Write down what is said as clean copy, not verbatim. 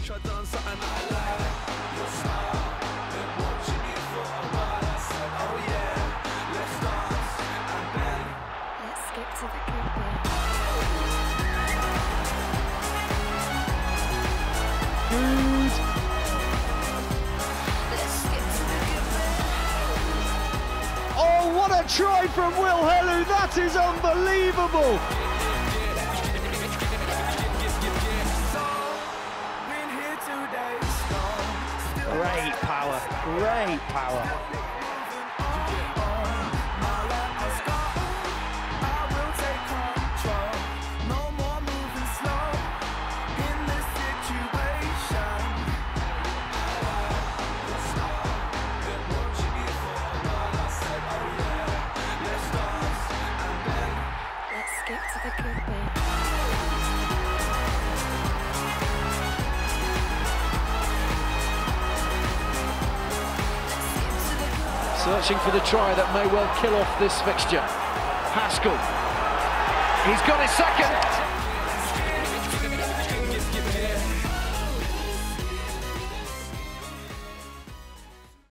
skip to the good bit. Good. Let's skip to the good bit. Oh, what a try from Helu. That is unbelievable. Great power, great power. Skip to the good bit. Searching for the try that may well kill off this fixture. Haskell. He's got his second.